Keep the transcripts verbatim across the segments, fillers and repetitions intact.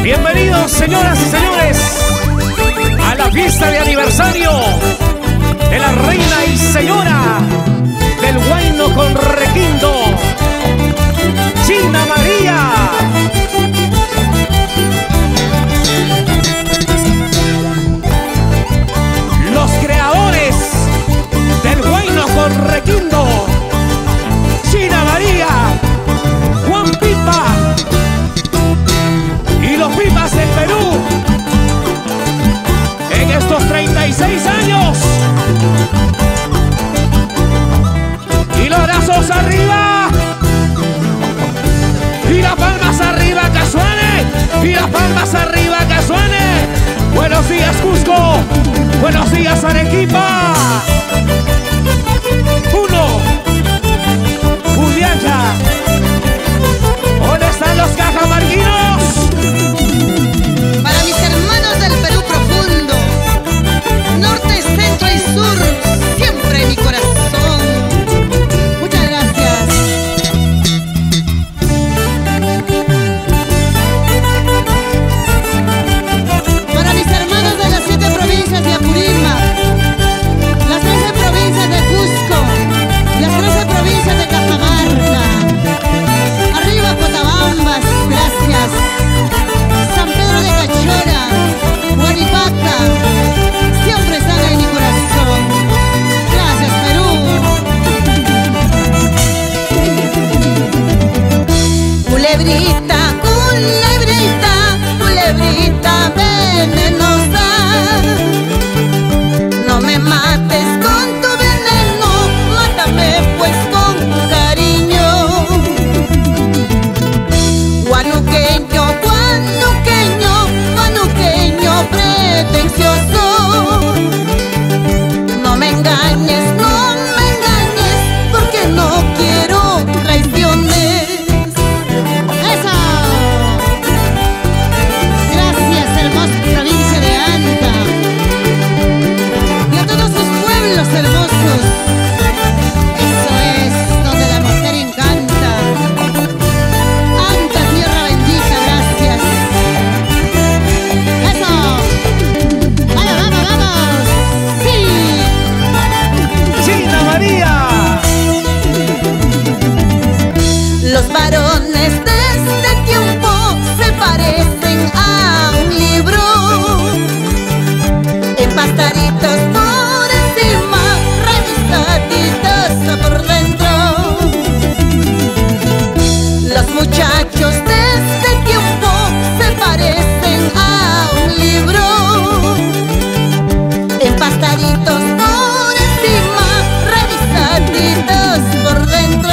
Bienvenidos, señoras y señores, a la fiesta de aniversario de la reina y señora del Huayno con requinto, China María. Los creadores del Huayno con requinto, China María, Juan Pipa y los Pipas del Perú. En estos treinta y seis años, y los brazos arriba, y las palmas arriba que suene, y las palmas arriba que suene. Buenos días, Cusco. Buenos días, Arequipa. Uno, Juliaca. ¿Dónde están los cajamarquinos? Para mis hermanos del Perú profundo, norte, centro y sur, siempre en mi corazón. Muchas gracias. Para mis hermanos de las siete provincias de Apurímac, las trece provincias de Cusco, las trece provincias de Cajamarca. Arriba Cotabambas, gracias. San Pedro de Cachora, Huaripaca, siempre están en mi corazón. Gracias, Perú. Culebrita, culebrita, culebrita venenosa, no me mates con tu veneno, mátame pues con cariño. Guanuqueño, guanuqueño, guanuqueño pretencioso, no me engañes, no me engañes, porque no quiero traiciones. ¡Eso! Gracias, hermosa provincia de Anta, y a todos sus pueblos hermosos. Eso es donde la mujer encanta. Anta, tierra bendita, gracias. ¡Eso! ¡Vamos, vamos, vamos! ¡Sí! China María. Los varones de este tiempo se parecen a un libro, empastaditos por encima, revisaditos por dentro. Los muchachos de este tiempo se parecen a un libro, empastaditos por encima, revisaditos por dentro.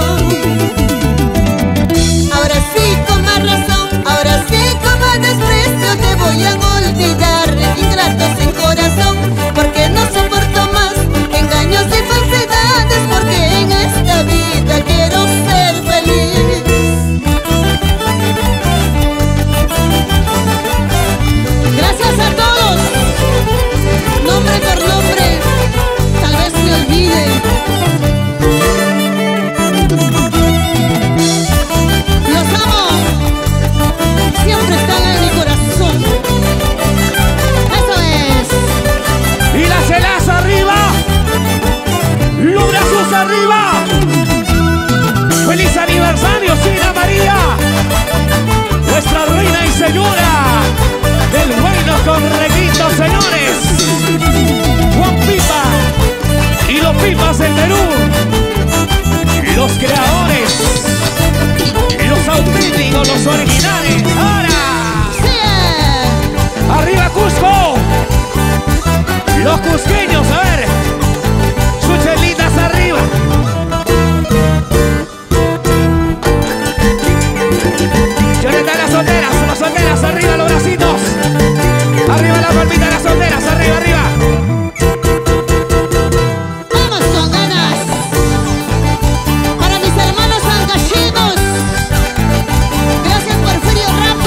Ahora sí, con más razón, ahora sí, con más desprecio te voy a olvidar, ingratos en corazón, porque no soporto más engaños y falsedades, porque en esta vida quiero ser feliz. Gracias a todos, nombre por nombre, tal vez me olvide. Los amo, siempre están en mi corazón. Eso es. Y las chelas arriba, los brazos arriba. ¡Feliz aniversario, China María! Nuestra reina y señora del Huayno con requinto, señores. Juan Pipa y los Pipas del Perú, los creadores, los auténticos, los originales. ¡Ahora! Sí. ¡Arriba Cusco! Los cusqueños, a ver, sus chelitas arriba. Choreta las solteras, las solteras arriba, los bracitos. Arriba la palmita de las solteras, arriba, arriba. Vamos con ganas. Para mis hermanos angallinos, gracias Porfirio Ramos.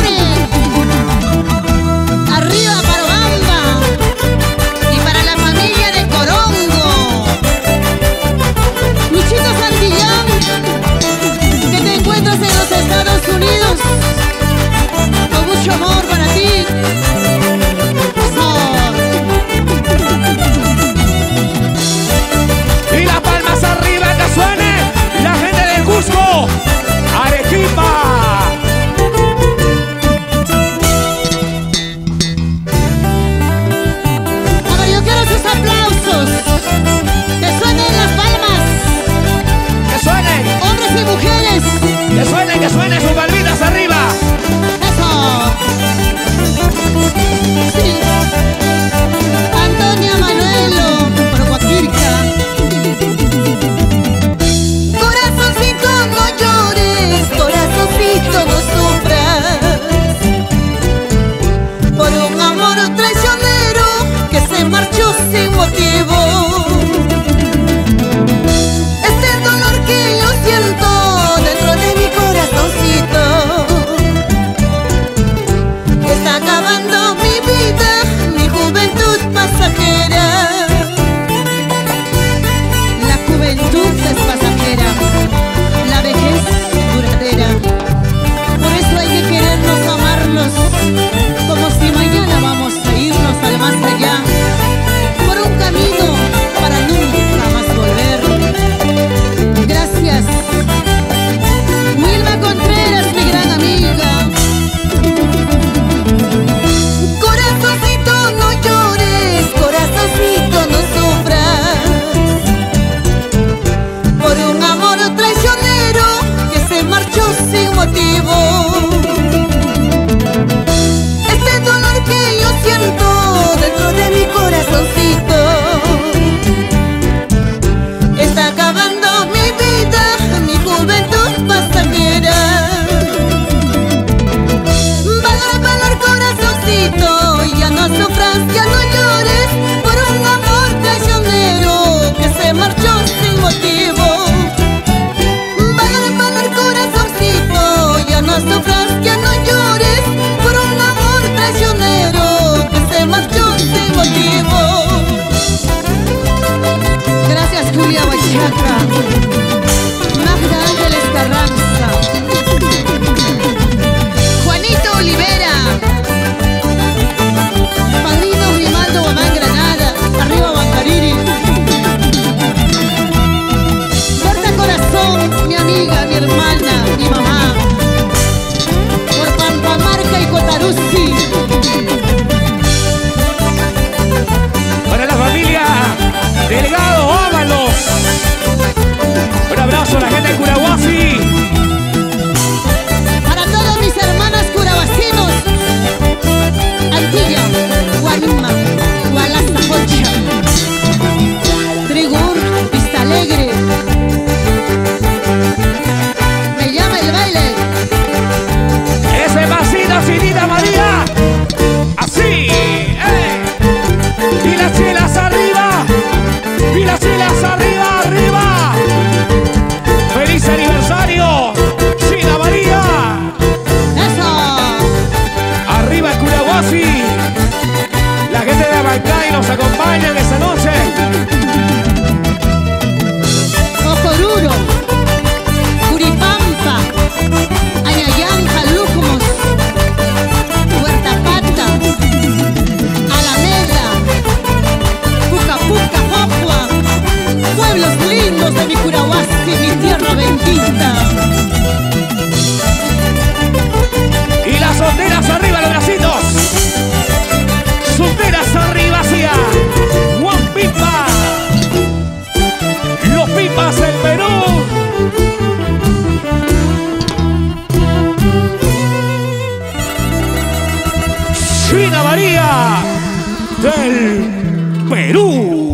María del Perú.